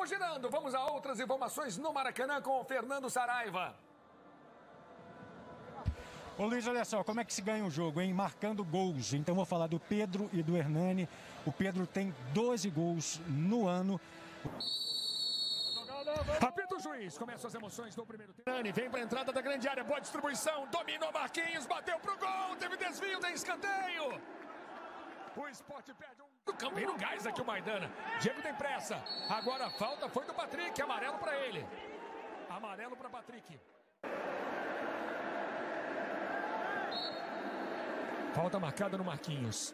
Estamos girando. Vamos a outras informações no Maracanã com o Fernando Saraiva. Ô Luiz, olha só, como é que se ganha um jogo, hein? Marcando gols. Então vou falar do Pedro e do Hernani. O Pedro tem 12 gols no ano. Apita o juiz, começam as emoções do primeiro tempo. Hernani vem para a entrada da grande área, boa distribuição, dominou Marquinhos, bateu pro gol, teve desvio, tem escanteio. O Sport perde um... Vem no gás aqui o Maidana. Diego tem pressa. Agora a falta foi do Patrick, amarelo para ele. Amarelo para Patrick. Falta marcada no Marquinhos.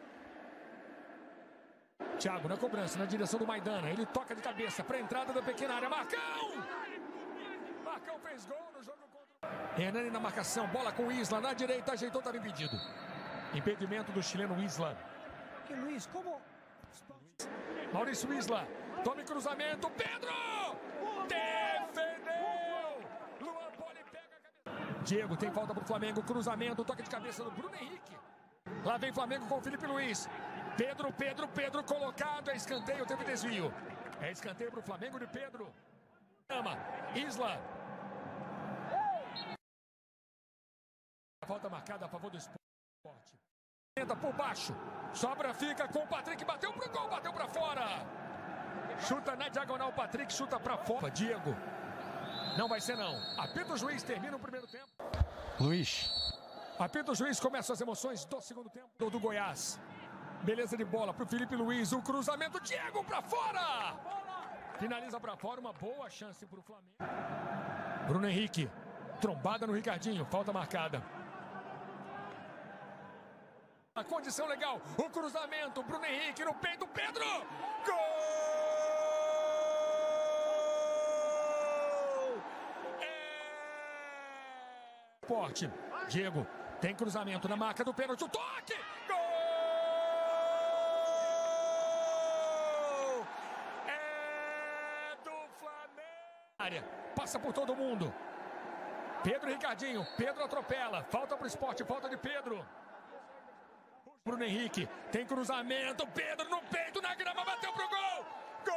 Thiago na cobrança, na direção do Maidana. Ele toca de cabeça para a entrada da pequena área. Marcão! Marcão fez gol no jogo contra... Hernani na marcação, bola com o Isla na direita, ajeitou, estava impedido. Impedimento do chileno Isla. Que Luiz, como... Maurício Isla, tome cruzamento, Pedro! Defendeu! Luan Poli pega a cabeça. Diego tem falta pro Flamengo, cruzamento, toque de cabeça do Bruno Henrique. Lá vem Flamengo com o Felipe Luiz. Pedro colocado, é escanteio, teve desvio. É escanteio pro Flamengo de Pedro. Isla. Falta marcada a favor do Sport. Tenta por baixo, sobra, fica com o Patrick, bateu pro gol, bateu pra fora. Chuta na diagonal, o Patrick chuta pra fora. Diego, não vai ser não. Apita o juiz, termina o primeiro tempo. Luiz. Apita o juiz, começa as emoções do segundo tempo do Goiás. Beleza de bola pro Felipe Luiz, o cruzamento, Diego pra fora. Finaliza pra fora, uma boa chance pro Flamengo. Bruno Henrique, trombada no Ricardinho, falta marcada. A condição legal, o cruzamento, Bruno Henrique no peito, Pedro! Gol! Esporte, Diego, tem cruzamento na marca do pênalti, o toque! Gol! É do Flamengo! Passa por todo mundo. Pedro e Ricardinho, Pedro atropela, falta pro Sport, falta de Pedro. Bruno Henrique, tem cruzamento, Pedro no peito, na grama, bateu pro gol! Gol!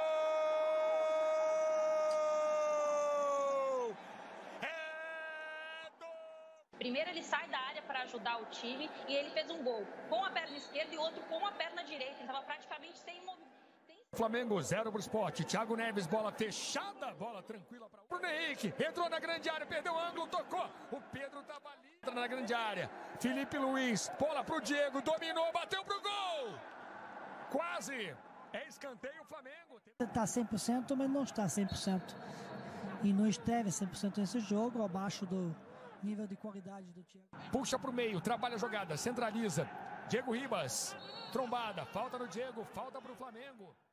Primeiro ele sai da área para ajudar o time e ele fez um gol com a perna esquerda e outro com a perna direita. Ele estava praticamente sem movimento. Flamengo 0 pro Sport, Thiago Neves, bola fechada, bola tranquila para o Bruno Henrique, entrou na grande área, perdeu o ângulo, tocou, o Pedro estava ali, entra na grande área, Felipe Luiz, bola pro Diego, dominou, bateu pro gol, quase, é escanteio o Flamengo. Está 100%, mas não está 100%. E não esteve 100% nesse jogo, abaixo do nível de qualidade do Thiago. Puxa pro meio, trabalha a jogada, centraliza, Diego Ribas, trombada, falta no Diego, falta pro Flamengo.